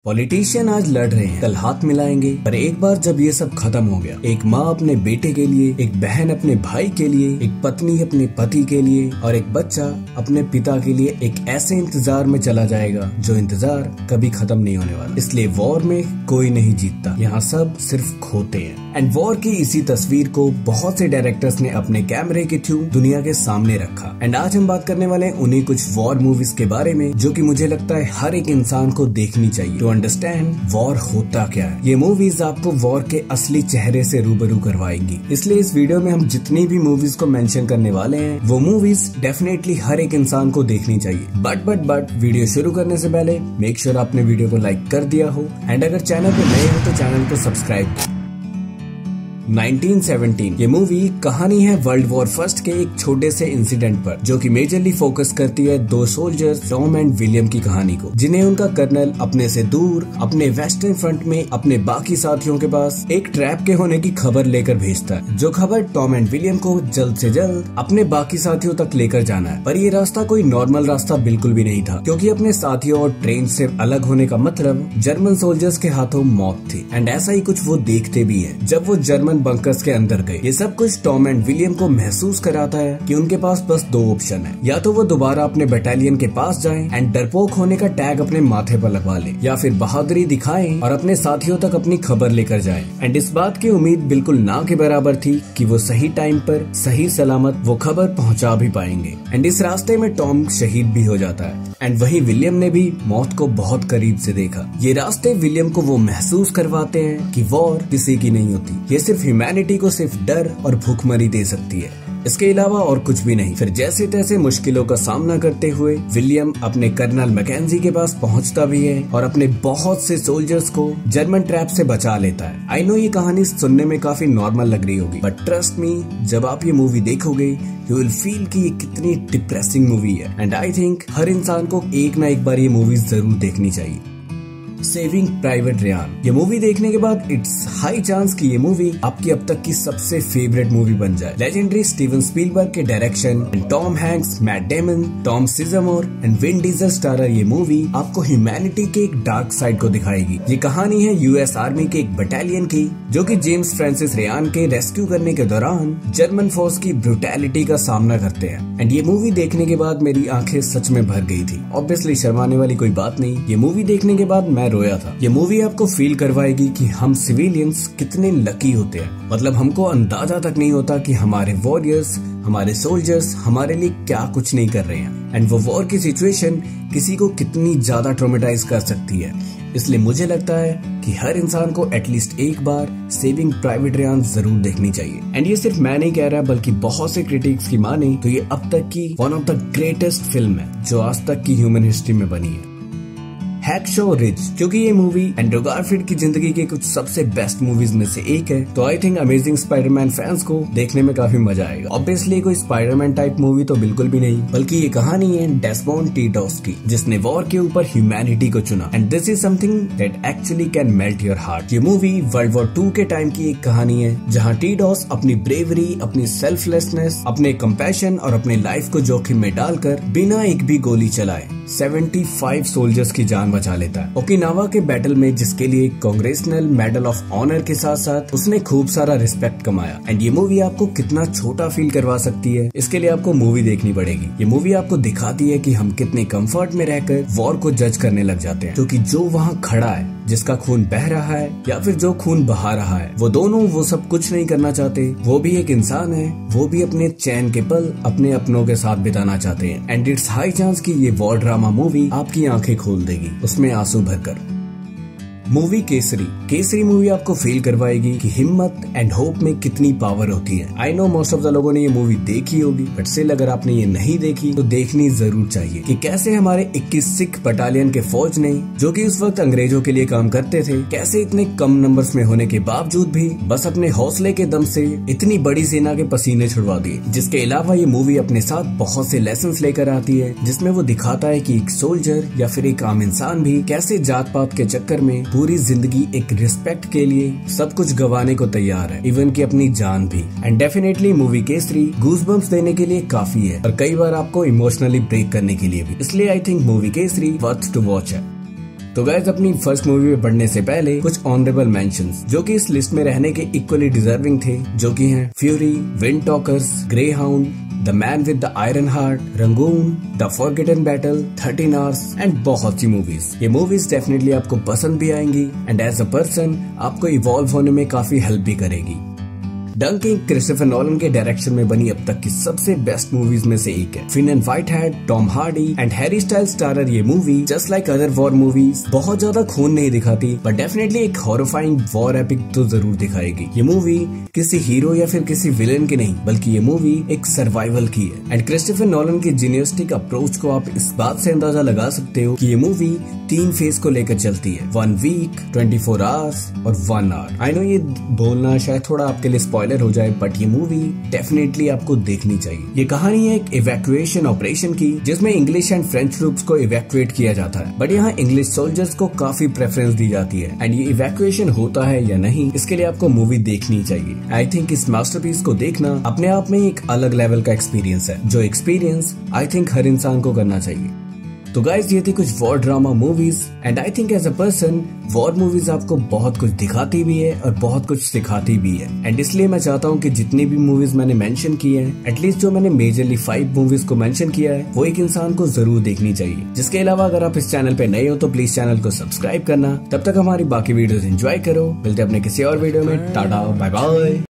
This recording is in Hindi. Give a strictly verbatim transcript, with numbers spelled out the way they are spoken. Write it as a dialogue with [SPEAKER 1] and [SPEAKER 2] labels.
[SPEAKER 1] पॉलिटिशियन आज लड़ रहे हैं, कल हाथ मिलाएंगे, पर एक बार जब ये सब खत्म हो गया, एक माँ अपने बेटे के लिए, एक बहन अपने भाई के लिए, एक पत्नी अपने पति के लिए और एक बच्चा अपने पिता के लिए एक ऐसे इंतजार में चला जाएगा जो इंतजार कभी खत्म नहीं होने वाला। इसलिए वॉर में कोई नहीं जीतता, यहाँ सब सिर्फ खोते हैं। एंड वॉर की इसी तस्वीर को बहुत से डायरेक्टर्स ने अपने कैमरे के थ्रू दुनिया के सामने रखा। एंड आज हम बात करने वाले हैं उन्हीं कुछ वॉर मूवीज के बारे में जो कि मुझे लगता है हर एक इंसान को देखनी चाहिए टू अंडरस्टैंड वॉर होता क्या है। ये मूवीज आपको वॉर के असली चेहरे से रूबरू करवाएंगी। इसलिए इस वीडियो में हम जितनी भी मूवीज को मेंशन करने वाले हैं वो मूवीज डेफिनेटली हर एक इंसान को देखनी चाहिए। बट बट बट वीडियो शुरू करने से पहले मेक श्योर आपने वीडियो को लाइक कर दिया हो एंड अगर चैनल पे नए हो तो चैनल को सब्सक्राइब। नाइनटीन सेवनटीन ये मूवी कहानी है वर्ल्ड वॉर फर्स्ट के एक छोटे से इंसिडेंट पर जो कि मेजरली फोकस करती है दो सोल्जर्स टॉम एंड विलियम की कहानी को, जिन्हें उनका कर्नल अपने से दूर अपने वेस्टर्न फ्रंट में अपने बाकी साथियों के पास एक ट्रैप के होने की खबर लेकर भेजता है, जो खबर टॉम एंड विलियम को जल्द से जल्द अपने बाकी साथियों तक लेकर जाना है। पर ये रास्ता कोई नॉर्मल रास्ता बिल्कुल भी नहीं था, क्योंकि अपने साथियों और ट्रेन से अलग होने का मतलब जर्मन सोल्जर्स के हाथों मौत थी। एंड ऐसा ही कुछ वो देखते भी है जब वो जर्मन बंकर्स के अंदर गए। ये सब कुछ टॉम एंड विलियम को महसूस कराता है कि उनके पास बस दो ऑप्शन है, या तो वो दोबारा अपने बटालियन के पास जाएं एंड डरपोक होने का टैग अपने माथे पर लगवा ले, या फिर बहादुरी दिखाएं और अपने साथियों तक अपनी खबर लेकर जाएं। एंड इस बात की उम्मीद बिल्कुल ना के बराबर थी कि वो सही टाइम पर सही सलामत वो खबर पहुंचा भी पाएंगे। एंड इस रास्ते में टॉम शहीद भी हो जाता है एंड वही विलियम ने भी मौत को बहुत करीब से देखा। ये रास्ते विलियम को वो महसूस करवाते हैं कि वॉर किसी की नहीं होती, ये सिर्फ ह्यूमैनिटी को सिर्फ डर और भूखमरी दे सकती है, इसके अलावा और कुछ भी नहीं। फिर जैसे तैसे मुश्किलों का सामना करते हुए विलियम अपने कर्नल मैकेंजी के पास पहुंचता भी है और अपने बहुत से सोल्जर्स को जर्मन ट्रैप से बचा लेता है। आई नो ये कहानी सुनने में काफी नॉर्मल लग रही होगी, बट ट्रस्ट मी जब आप ये मूवी देखोगे यू विल फील कि ये कितनी डिप्रेसिंग मूवी है। एंड आई थिंक हर इंसान को एक ना एक बार ये मूवी जरूर देखनी चाहिए। सेविंग प्राइवेट रियान ये मूवी देखने के बाद इट्स हाई चांस कि ये मूवी आपकी अब तक की सबसे फेवरेट मूवी बन जाए। लेजेंडरी स्टीवन स्पीलबर्ग के direction and Tom Hanks, Matt Damon, Tom Sizemore and Vin Diesel starrer ये मूवी आपको ह्यूमैनिटी के एक डार्क साइड को दिखाएगी। ये कहानी है यूएस आर्मी के एक बटालियन की जो कि जेम्स फ्रांसिस रियान के रेस्क्यू करने के दौरान जर्मन फोर्स की ब्रुटैलिटी का सामना करते हैं। एंड ये मूवी देखने के बाद मेरी आंखें सच में भर गई थी। ऑब्वियसली शर्माने वाली कोई बात नहीं, ये मूवी देखने के बाद मैं रोया था। ये मूवी आपको फील करवाएगी कि हम सिविलियंस कितने लकी होते हैं। मतलब हमको अंदाजा तक नहीं होता कि हमारे वॉरियर्स, हमारे सोल्जर्स हमारे लिए क्या कुछ नहीं कर रहे हैं। एंड वो वॉर की सिचुएशन किसी को कितनी ज्यादा ट्रॉमेटाइज कर सकती है। इसलिए मुझे लगता है कि हर इंसान को एटलीस्ट एक बार सेविंग प्राइवेट रियान जरूर देखनी चाहिए। एंड ये सिर्फ मैं नहीं कह रहा बल्कि बहुत से क्रिटिक्स की माने तो ये अब तक की one of the greatest film है जो आज तक की ह्यूमन हिस्ट्री में बनी है। हैक्सॉ रिज, क्योंकि ये मूवी एंड्रू गारफील्ड की जिंदगी के कुछ सबसे बेस्ट मूवीज में से एक है, तो I think amazing Spiderman fans को देखने में काफी मजा आएगा। ऑब्वियसली कोई स्पाइडरमैन टाइप मूवी तो बिल्कुल भी नहीं, बल्कि ये कहानी है डेस्मोंड टी डॉस की, जिसने वॉर के ऊपर ह्यूमैनिटी को चुना। And this is something that actually can melt your heart. ये मूवी वर्ल्ड वॉर टू के टाइम की एक कहानी है जहाँ टी डॉस अपनी ब्रेवरी, अपनी सेल्फलेसनेस, अपने कंपैशन और अपने लाइफ को जोखिम में डालकर बिना एक भी गोली चलाए पचहत्तर सोल्जर्स की जान बचा लेता है। ओकिनावा के बैटल में जिसके लिए कांग्रेसनल मेडल ऑफ ऑनर के साथ साथ उसने खूब सारा रिस्पेक्ट कमाया। एंड ये मूवी आपको कितना छोटा फील करवा सकती है इसके लिए आपको मूवी देखनी पड़ेगी। ये मूवी आपको दिखाती है कि हम कितने कंफर्ट में रहकर वॉर को जज करने लग जाते हैं, क्योंकि जो वहाँ खड़ा है, जिसका खून बह रहा है या फिर जो खून बहा रहा है, वो दोनों वो सब कुछ नहीं करना चाहते। वो भी एक इंसान है, वो भी अपने चैन के पल अपने अपनों के साथ बिताना चाहते हैं। एंड इट्स हाई चांस कि ये वॉर ड्रामा मूवी आपकी आंखें खोल देगी, उसमें आंसू भरकर। मूवी केसरी केसरी मूवी आपको फील करवाएगी कि हिम्मत एंड होप में कितनी पावर होती है। I know most of the लोगों ने ये मूवी देखी होगी, बट स्टिल अगर आपने ये नहीं देखी तो देखनी जरूर चाहिए कि कैसे हमारे इक्कीस सिख बटालियन के फौज ने, जो कि उस वक्त अंग्रेजों के लिए काम करते थे, कैसे इतने कम नंबर्स में होने के बावजूद भी बस अपने हौसले के दम से इतनी बड़ी सेना के पसीने छुड़वा दिए। जिसके अलावा ये मूवी अपने साथ बहुत से लेसन्स लेकर आती है, जिसमें वो दिखाता है कि एक सोल्जर या फिर एक आम इंसान भी कैसे जात पात के चक्कर में पूरी जिंदगी एक रिस्पेक्ट के लिए सब कुछ गंवाने को तैयार है, इवन की अपनी जान भी। And definitely movie Kesari goosebumps देने के लिए काफी है और कई बार आपको इमोशनली ब्रेक करने के लिए भी। इसलिए I think movie Kesari worth to watch है। तो गाइस अपनी फर्स्ट मूवी में बढ़ने से पहले कुछ ऑनरेबल मेंशंस जो कि इस लिस्ट में रहने के इक्वली डिजर्विंग थे, जो कि हैं fury, Windtalkers, Greyhound, the man with the iron heart, Rangoon, the forgotten battle, thirteen hours and बहुत सी मूवीज। ये मूवीज डेफिनेटली आपको पसंद भी आएंगी एंड एज अ पर्सन आपको इवॉल्व होने में काफी हेल्प भी करेगी। डंकिंग क्रिस्टोफर नोलन के डायरेक्शन में बनी अब तक की सबसे बेस्ट मूवीज में से एक है। Fionn and Whitehead, Tom Hardy and Harry Styles starrer ये movie just like other war movies बहुत ज्यादा खून नहीं दिखाती, बट डेफिनेटली एक हॉरिफाइंग वॉर एपिक तो जरूर दिखाएगी। ये मूवी किसी हीरो या फिर किसी विलेन की नहीं, बल्कि ये मूवी एक सर्वाइवल की है। एंड क्रिस्टोफर नोलन की जीनियस्टिक अप्रोच को आप इस बात से अंदाजा लगा सकते हो कि ये मूवी तीन फेज को लेकर चलती है, one week, twenty four hours और वन आवर। आई नो ये बोलना शायद थोड़ा आपके लिए स्पॉइलर हो जाए, बट ये मूवी डेफिनेटली आपको देखनी चाहिए। ये कहानी है एक इवैक्यूएशन ऑपरेशन की, जिसमें इंग्लिश एंड फ्रेंच ट्रूप्स को इवैक्यूएट किया जाता है, बट यहाँ इंग्लिश सोल्जर्स को काफी प्रेफरेंस दी जाती है। एंड ये इवैक्यूएशन होता है या नहीं, इसके लिए आपको मूवी देखनी चाहिए। आई थिंक इस मास्टरपीस को देखना अपने आप में एक अलग लेवल का एक्सपीरियंस है, जो एक्सपीरियंस आई थिंक हर इंसान को करना चाहिए। तो गाइज ये थी कुछ war drama movies and I think as a person war movies आपको बहुत कुछ दिखाती भी है और बहुत कुछ सिखाती भी है। एंड इसलिए मैं चाहता हूँ कि जितनी भी मूवीज मैंने मेंशन की हैं, एटलीस्ट जो मैंने मेजरली फाइव मूवीज को मेंशन किया है, वो एक इंसान को जरूर देखनी चाहिए। जिसके अलावा अगर आप इस चैनल पे नए हो तो प्लीज चैनल को सब्सक्राइब करना। तब तक हमारी बाकी वीडियोस एंजॉय करो। मिलते हैं अपने किसी और वीडियो में। Tata, bye bye.